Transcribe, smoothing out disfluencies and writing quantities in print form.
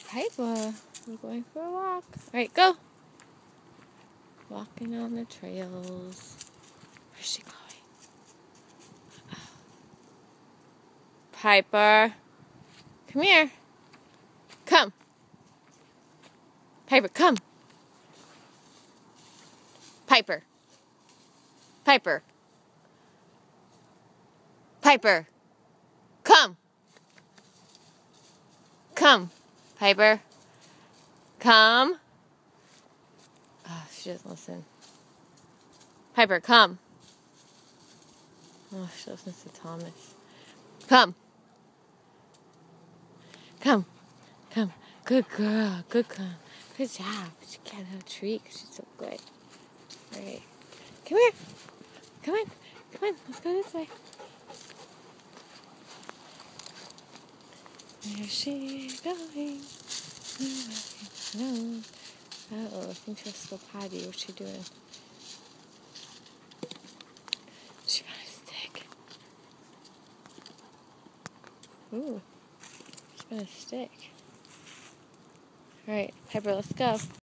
Piper, we're going for a walk. Alright, go. Walking on the trails. Where's she going? Piper, come here. Come. Piper, come. Piper. Piper. Piper. Come. Come. Piper. Come. Oh, she doesn't listen. Piper, come. Oh, she listens to Thomas. Come. Come. Come. Good girl. Good girl. Good job. She got a treat because she's so good. All right. Come here. Come on. Come on. Let's go this way. Where's she going? No. Uh-oh, I think she'll still potty. What's she doing? She got a stick. Ooh. She got a stick. Alright, Piper, let's go.